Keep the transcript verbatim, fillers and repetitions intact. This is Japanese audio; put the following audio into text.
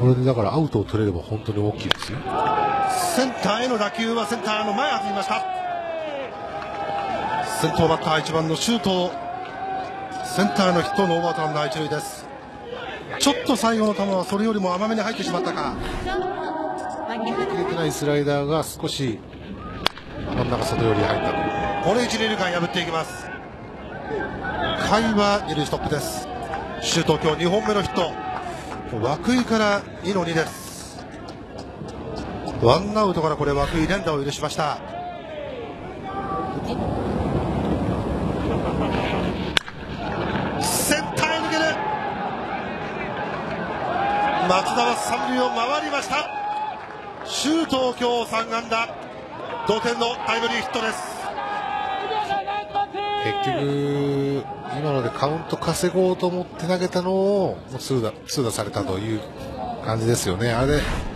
これでだからアウトを取れれば本当に大きいですよ。 センターへの打球はセンターの前に弾みました。先頭バッターいちばんの周東、センターのヒット、ノーアウトランナー一塁です。ちょっと最後の球はそれよりも甘めに入ってしまったか。 切れてないスライダーが少し真ん中外寄りに入ったと。 これ一塁間破っていきます。甲斐は二塁ストップです。周東今日にほんめのヒット、涌井からにのにです。ワンアウトからこれ涌井連打を許しました。センターへ抜ける。松田は三塁を回りました。周東今日さん安打、同点のタイムリーヒットです。 結局今のでカウント稼ごうと思って投げたのをもう痛打痛打されたという感じですよね。あれ